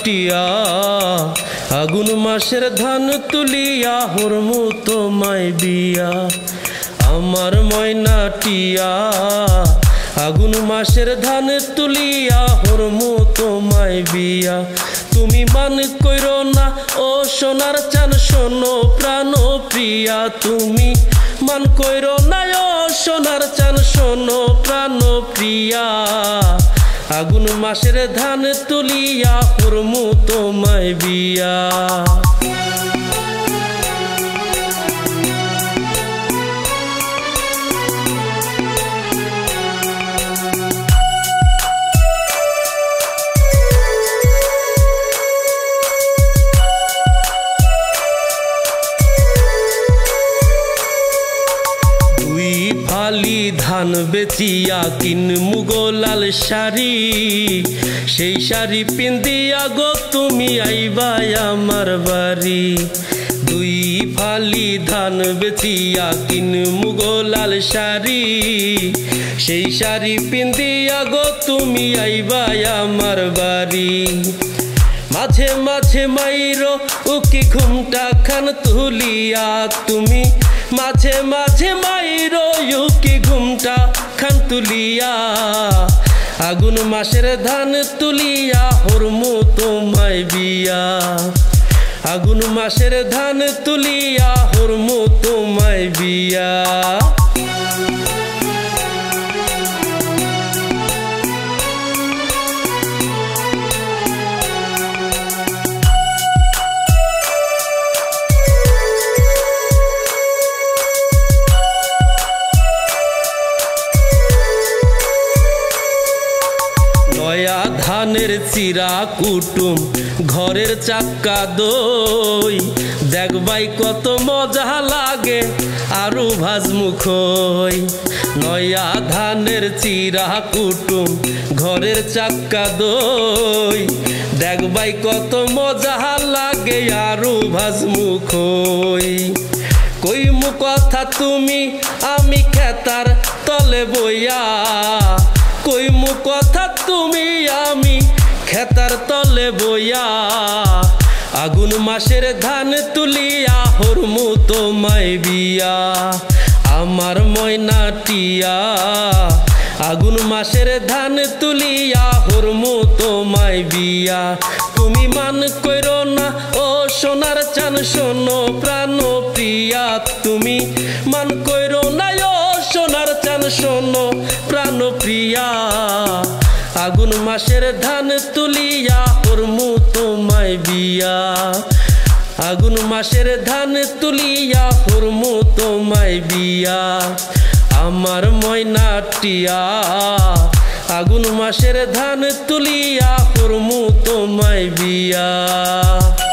টিয়া আগুন মাসের ধান তুলিয়া হরমু তোমায় বিয়া আমার ময়না টিয়া আগুন মাসের ধান তুলিয়া হরমু তোমায় বিয়া তুমি মান কইরো না ও সোনার চান শোনো প্রাণ প্রিয়া তুমি মান কইরো না ও সোনার চান শোনো প্রাণ প্রিয়া আগুন মাসের ধান তুলিয়া হরমু তোমায় বিয়া ফালি ধান বেচিয়া কিনমু গো লাল শাড়ি সেই শাড়ি পিন্দিয়া গো তুমি আইবা আমার বাড়ি দুই ফালি ধান বেচিয়া কিনমু গো লাল শাড়ি সেই শাড়ি পিন্দিয়া গো তুমি আইবা আমার বাড়ি মাঝে মাঝে মাইরো উকি ঘুমটা খান তুলিয়া তুমি মাঝে মাঝে মাইরো উকি ঘুমটা খান তুলিয়া আগুন মাসের ধান তুলিয়া হরমু তোমায় বিয়া আগুন মাসের ধান তুলিয়া হরমু তোমায় বিয়া নয়া ধানের চিরা কুটুম ঘরের চাক্কা দই দেখবাই কত মজা লাগে আরো ভাজমুখই নয়া ধানের চিরা কুটুম ঘরের চাক্কা দই দেখবাই কত মজা লাগে আরো ভাজমুখই কইমু কথা তুমি আমি খেতার তলে বইয়া কইমু কথা তুমি আমি খেতার তলে বইয়া আগুন মাসের ধান তুলিয়া হরমু তোমায় বিয়া আমার ময়না টিয়া আগুন মাসের ধান তুলিয়া হরমু তোমায় বিয়া তুমি মান কইরো না ও সোনার চান শোনো প্রাণ প্রিয়া তুমি মান কইরো না ও সোনার চান শোনো প্রাণ প্রিয়া আগুন মাসের ধান তুলিয়া হরমু তোমায় বিয়া আগুন মাসের ধান তুলিয়া হরমু তোমায় বিয়া আমার ময়না টিয়া আগুন মাসের ধান তুলিয়া হরমু তোমায় বিয়া।